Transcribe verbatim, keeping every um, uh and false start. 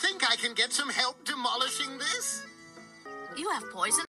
think I can get some help demolishing this? You have poison?